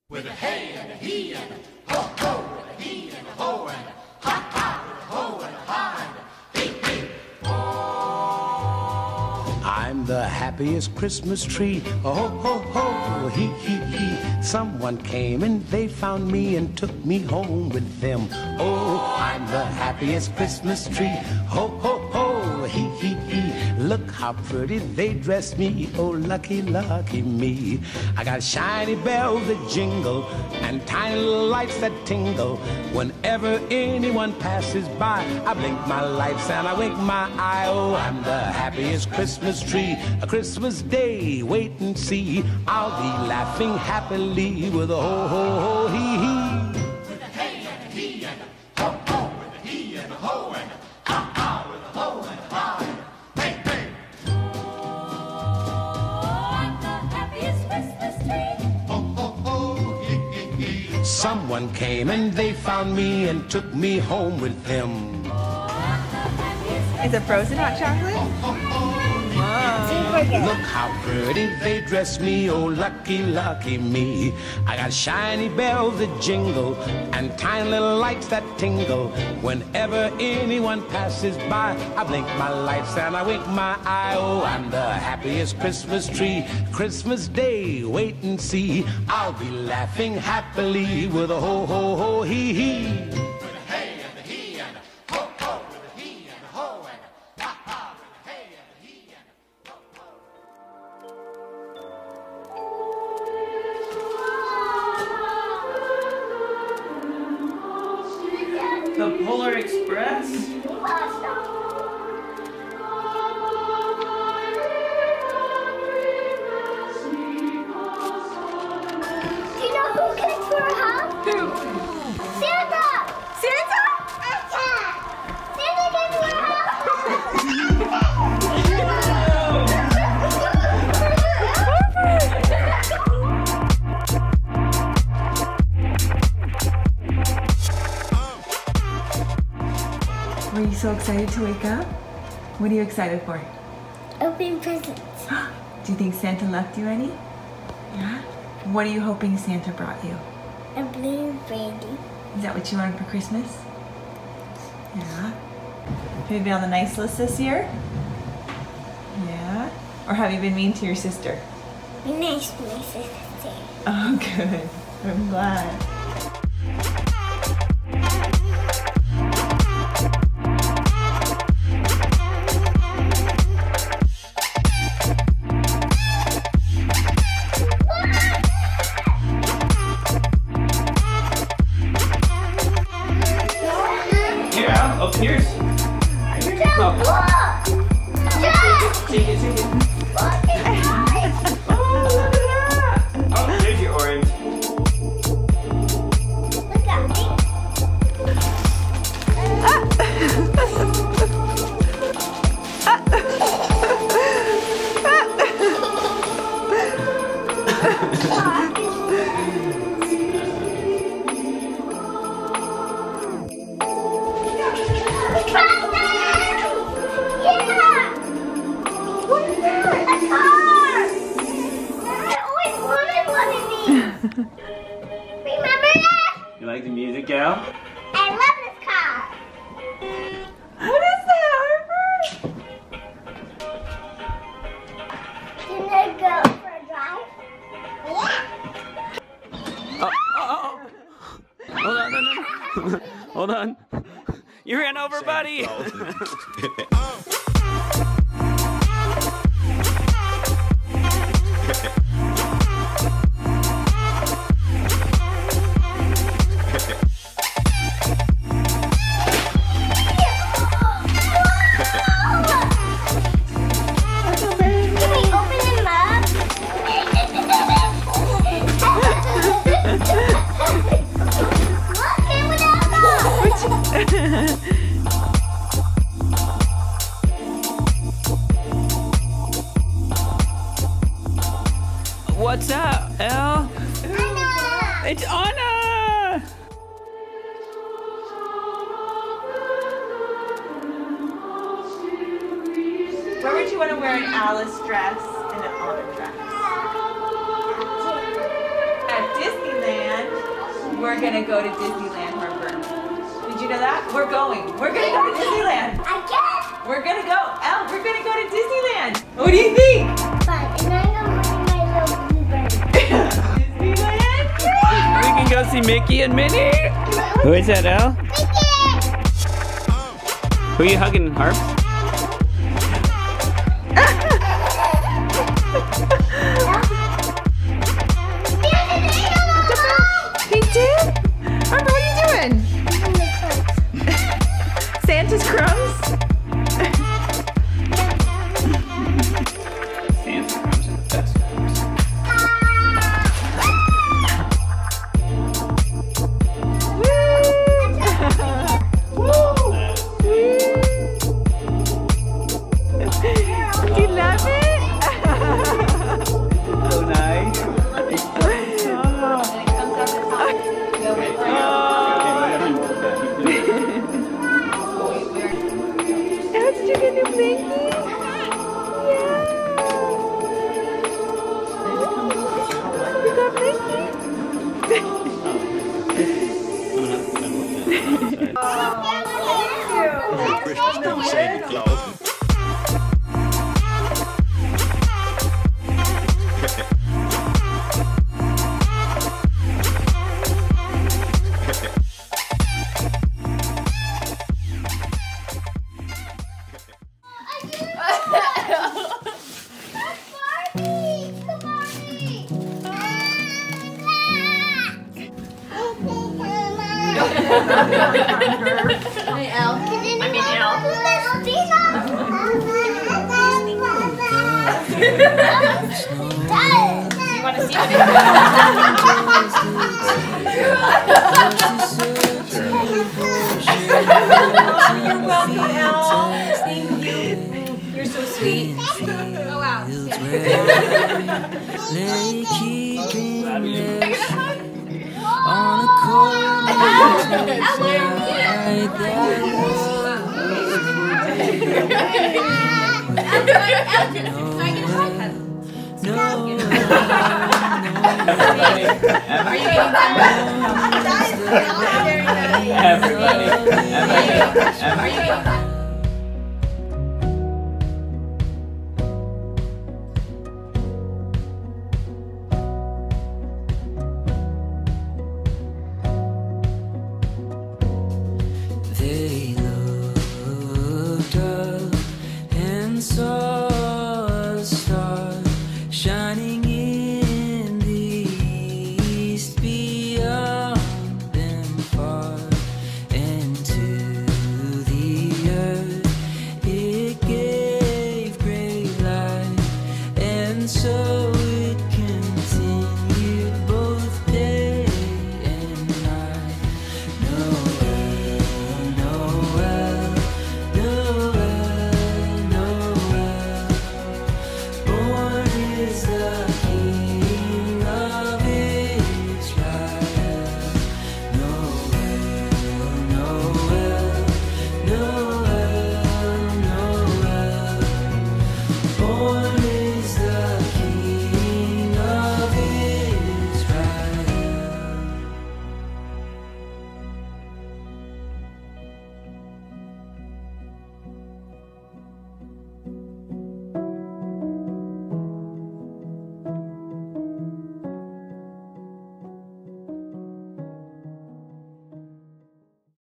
With a hey and a he and a ho ho, with a he and a ho and a ha ha, with a ho and a ha and a hey hey ho. I'm the happiest Christmas tree, oh ho ho ho, he he he. Someone came and they found me and took me home with them. Oh, I'm the happiest Christmas tree, ho ho ho, he he he. Look how pretty they dress me, oh lucky, lucky me. I got shiny bells that jingle and tiny little lights that tingle. Whenever anyone passes by, I blink my lights and I wink my eye. Oh, I'm the happiest Christmas tree. A Christmas day, wait and see. I'll be laughing happily with a ho ho ho hee hee. With a hey and a he and a ho ho, with a he and a ho and a ha ha, with a ho and a ha and a hey hey. I'm the happiest Christmas tree. Ho ho ho, hee hee hee. Someone came and they found me and took me home with them. Is it frozen hot chocolate? Look how pretty they dress me, oh lucky, lucky me. I got shiny bells that jingle and tiny little lights that tingle. Whenever anyone passes by, I blink my lights and I wink my eye. Oh, I'm the happiest Christmas tree. Christmas day, wait and see. I'll be laughing happily with a ho ho ho hee hee. With a hey and a he and a ho ho, with a he and a ho and a ha ha, with a hey and a he and a ho ho. The Polar Express? Do you know who came for a hug? Who? Santa! Santa? Santa came for a hug! Were you so excited to wake up? What are you excited for? Open presents. Do you think Santa left you any? Yeah? What are you hoping Santa brought you? A blue brandy. Is that what you wanted for Christmas? Yeah. Have you been on the nice list this year? Yeah. Or have you been mean to your sister? Be nice to my sister. Oh, good. I'm glad. Yeah, up here's. Oh. Shake it, shake it. Oh, look at that. Oh, there's your orange. Look at me. Remember that? You like the music, Gal? I love this car. What is that, Harper? Can I go for a drive? Yeah. Oh. Hold on, no. Hold on. You ran over, buddy. Can we open them up? Look, it went out. What's up, Elle? Anna! It's Anna! Where would you want to wear an Alice dress and an Anna dress? At Disneyland. We're gonna go to Disneyland, Harper. Did you know that? We're going. We're gonna go to Disneyland. I guess. We're gonna go. Elle, we're gonna go to Disneyland. What do you think? Fun. And I'm gonna bring my little blueberry. Disneyland? We can go see Mickey and Minnie. Who is that, Elle? Who are you hugging, Harp? Me too? Harper, what are you doing? Santa's crumbs? Santa's crumbs are the best crumbs. Do you love it? So nice. Did you get a new blankie? Yeah. You got blankie? Christmas from Santa Claus. Hey, Elle. I mean, Elle. Do you want to see it? You're welcome, Elle. Thank you. You're so sweet. Oh, wow. On a cold night, Everybody.